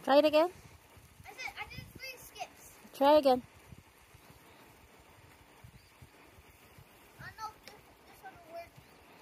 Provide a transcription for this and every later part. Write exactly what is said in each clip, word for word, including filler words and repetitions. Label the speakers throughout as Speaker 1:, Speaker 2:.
Speaker 1: Try it again.
Speaker 2: I did, I did three skips.
Speaker 1: Try again.
Speaker 2: I know this, this one will work.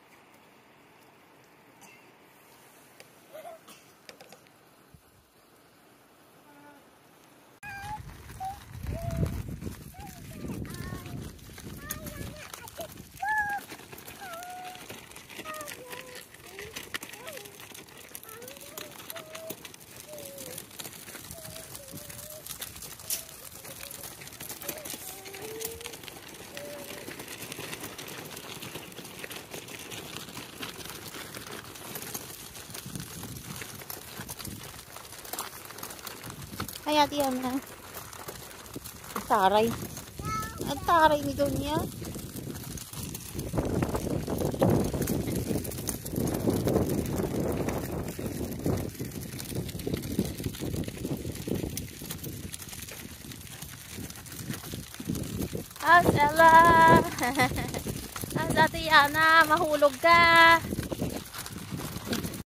Speaker 1: Ay, ate yan ha. Ang taray. Ang taray ni Donya. As Ella. As ate Yana, mahulog ka.